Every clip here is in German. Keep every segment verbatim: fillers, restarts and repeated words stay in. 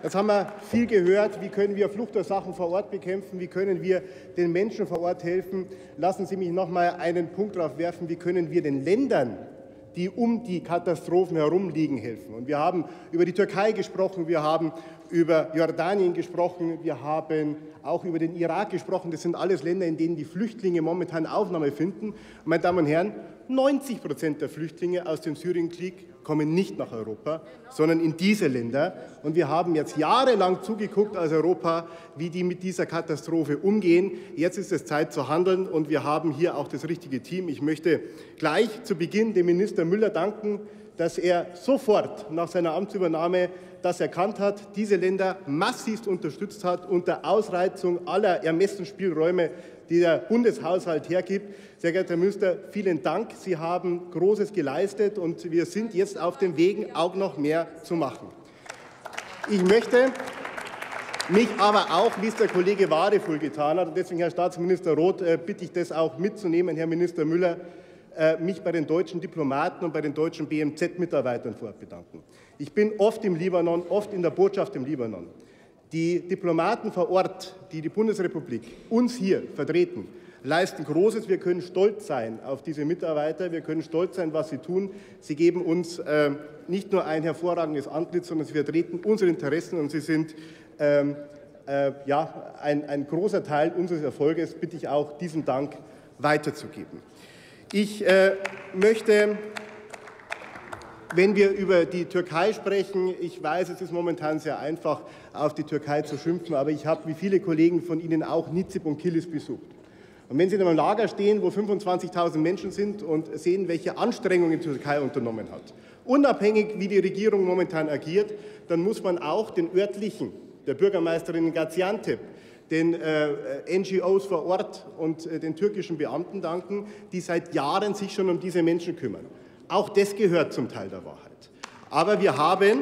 Jetzt haben wir viel gehört, wie können wir Fluchtursachen vor Ort bekämpfen, wie können wir den Menschen vor Ort helfen. Lassen Sie mich noch mal einen Punkt darauf werfen, wie können wir den Ländern, die um die Katastrophen herum liegen, helfen. Und wir haben über die Türkei gesprochen, wir haben über Jordanien gesprochen, wir haben auch über den Irak gesprochen. Das sind alles Länder, in denen die Flüchtlinge momentan Aufnahme finden. Und meine Damen und Herren, neunzig Prozent der Flüchtlinge aus dem Syrienkrieg kommen nicht nach Europa, sondern in diese Länder. Und wir haben jetzt jahrelang zugeguckt als Europa, wie die mit dieser Katastrophe umgehen. Jetzt ist es Zeit zu handeln und wir haben hier auch das richtige Team. Ich möchte gleich zu Beginn dem Minister Müller danken, dass er sofort nach seiner Amtsübernahme das erkannt hat, diese Länder massivst unterstützt hat unter Ausreizung aller Ermessensspielräume, die der Bundeshaushalt hergibt. Sehr geehrter Herr Minister, vielen Dank. Sie haben Großes geleistet und wir sind jetzt auf dem Weg, auch noch mehr zu machen. Ich möchte mich aber auch, wie es der Kollege Wadefuhl getan hat, und deswegen, Herr Staatsminister Roth, bitte ich das auch mitzunehmen, Herr Minister Müller, mich bei den deutschen Diplomaten und bei den deutschen B M Z-Mitarbeitern vorab bedanken. Ich bin oft im Libanon, oft in der Botschaft im Libanon. Die Diplomaten vor Ort, die die Bundesrepublik uns hier vertreten, leisten Großes. Wir können stolz sein auf diese Mitarbeiter. Wir können stolz sein, was sie tun. Sie geben uns äh, nicht nur ein hervorragendes Antlitz, sondern sie vertreten unsere Interessen und sie sind ähm, äh, ja, ein, ein großer Teil unseres Erfolges. Bitte ich auch, diesen Dank weiterzugeben. Ich äh, möchte, wenn wir über die Türkei sprechen, ich weiß, es ist momentan sehr einfach, auf die Türkei zu schimpfen, aber ich habe, wie viele Kollegen von Ihnen, auch Nizip und Kilis besucht. Und wenn Sie in einem Lager stehen, wo fünfundzwanzigtausend Menschen sind und sehen, welche Anstrengungen die Türkei unternommen hat, unabhängig wie die Regierung momentan agiert, dann muss man auch den örtlichen, der Bürgermeisterin in Gaziantep, den äh, N G Os vor Ort und äh, den türkischen Beamten danken, die seit Jahren sich schon um diese Menschen kümmern. Auch das gehört zum Teil der Wahrheit. Aber wir haben,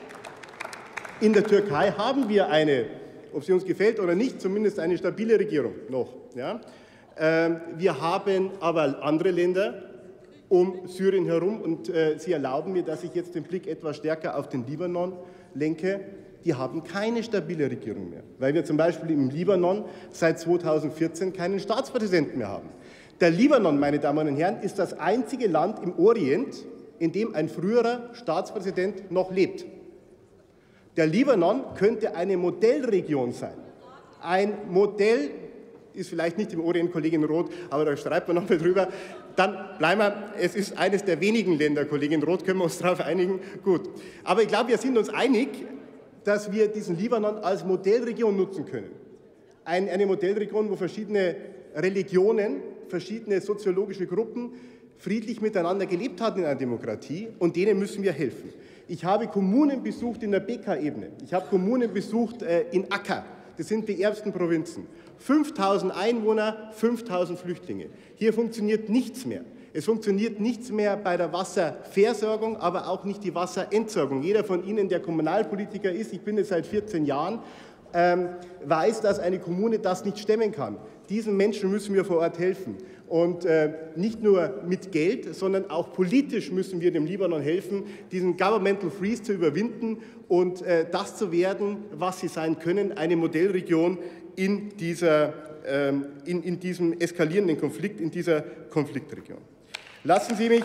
in der Türkei haben wir eine, ob sie uns gefällt oder nicht, zumindest eine stabile Regierung noch. Ja? Ähm, wir haben aber andere Länder um Syrien herum und äh, Sie erlauben mir, dass ich jetzt den Blick etwas stärker auf den Libanon lenke. Die haben keine stabile Regierung mehr, weil wir zum Beispiel im Libanon seit zweitausendvierzehn keinen Staatspräsidenten mehr haben. Der Libanon, meine Damen und Herren, ist das einzige Land im Orient, in dem ein früherer Staatspräsident noch lebt. Der Libanon könnte eine Modellregion sein. Ein Modell ist vielleicht nicht im Orient, Kollegin Roth, aber da streiten wir noch mal drüber. Dann bleiben wir, es ist eines der wenigen Länder, Kollegin Roth, können wir uns darauf einigen? Gut. Aber ich glaube, wir sind uns einig, dass wir diesen Libanon als Modellregion nutzen können. Ein, eine Modellregion, wo verschiedene Religionen, verschiedene soziologische Gruppen friedlich miteinander gelebt haben in einer Demokratie, und denen müssen wir helfen. Ich habe Kommunen besucht in der Bekaa-Ebene. Ich habe Kommunen besucht äh, in Akka. Das sind die ärmsten Provinzen. fünftausend Einwohner, fünftausend Flüchtlinge. Hier funktioniert nichts mehr. Es funktioniert nichts mehr bei der Wasserversorgung, aber auch nicht die Wasserentsorgung. Jeder von Ihnen, der Kommunalpolitiker ist, ich bin es seit vierzehn Jahren, ähm, weiß, dass eine Kommune das nicht stemmen kann. Diesen Menschen müssen wir vor Ort helfen. Und äh, nicht nur mit Geld, sondern auch politisch müssen wir dem Libanon helfen, diesen Governmental Freeze zu überwinden und äh, das zu werden, was sie sein können, eine Modellregion in, dieser, äh, in, in diesem eskalierenden Konflikt, in dieser Konfliktregion. Lassen Sie mich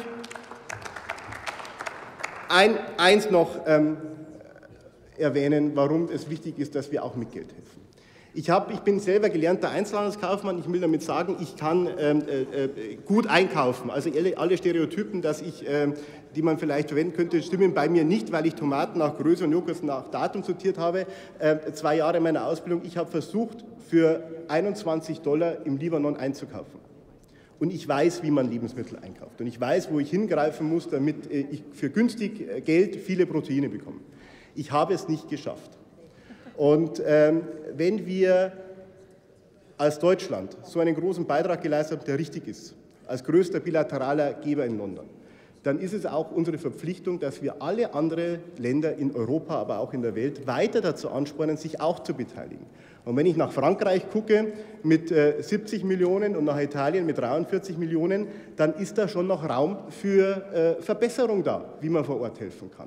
ein, eins noch ähm, erwähnen, warum es wichtig ist, dass wir auch mit Geld helfen. Ich, hab, ich bin selber gelernter Einzelhandelskaufmann. Ich will damit sagen, ich kann ähm, äh, gut einkaufen. Also alle, alle Stereotypen, dass ich, äh, die man vielleicht verwenden könnte, stimmen bei mir nicht, weil ich Tomaten nach Größe und Joghurt nach Datum sortiert habe. Äh, zwei Jahre meiner Ausbildung. Ich habe versucht, für einundzwanzig Dollar im Libanon einzukaufen. Und ich weiß, wie man Lebensmittel einkauft. Und ich weiß, wo ich hingreifen muss, damit ich für günstig Geld viele Proteine bekomme. Ich habe es nicht geschafft. Und ähm, wenn wir als Deutschland so einen großen Beitrag geleistet haben, der richtig ist, als größter bilateraler Geber in London, dann ist es auch unsere Verpflichtung, dass wir alle anderen Länder in Europa, aber auch in der Welt weiter dazu anspornen, sich auch zu beteiligen. Und wenn ich nach Frankreich gucke mit äh, siebzig Millionen und nach Italien mit dreiundvierzig Millionen, dann ist da schon noch Raum für äh, Verbesserung da, wie man vor Ort helfen kann.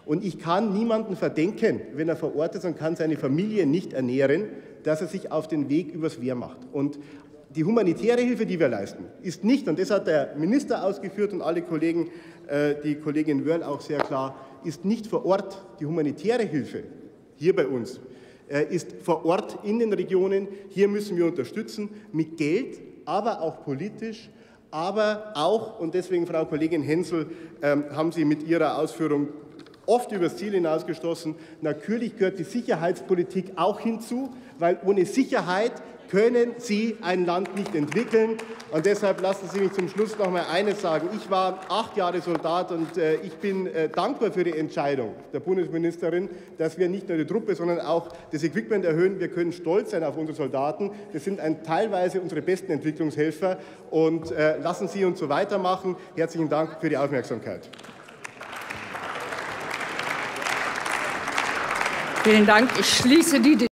Und ich kann niemanden verdenken, wenn er vor Ort ist und kann seine Familie nicht ernähren, dass er sich auf den Weg übers Wehr macht. Und die humanitäre Hilfe, die wir leisten, ist nicht, und das hat der Minister ausgeführt und alle Kollegen, äh, die Kollegin Wörl auch sehr klar, ist nicht vor Ort. Die humanitäre Hilfe hier bei uns äh, ist vor Ort in den Regionen. Hier müssen wir unterstützen mit Geld, aber auch politisch. Aber auch, und deswegen, Frau Kollegin Hensel, ähm, haben Sie mit Ihrer Ausführung oft übers Ziel hinausgestoßen. Natürlich gehört die Sicherheitspolitik auch hinzu, weil ohne Sicherheit können Sie ein Land nicht entwickeln. Und deshalb lassen Sie mich zum Schluss noch mal eines sagen. Ich war acht Jahre Soldat und äh, ich bin äh, dankbar für die Entscheidung der Bundesministerin, dass wir nicht nur die Truppe, sondern auch das Equipment erhöhen. Wir können stolz sein auf unsere Soldaten. Das sind ein, teilweise unsere besten Entwicklungshelfer. Und äh, lassen Sie uns so weitermachen. Herzlichen Dank für die Aufmerksamkeit. Vielen Dank. Ich schließe die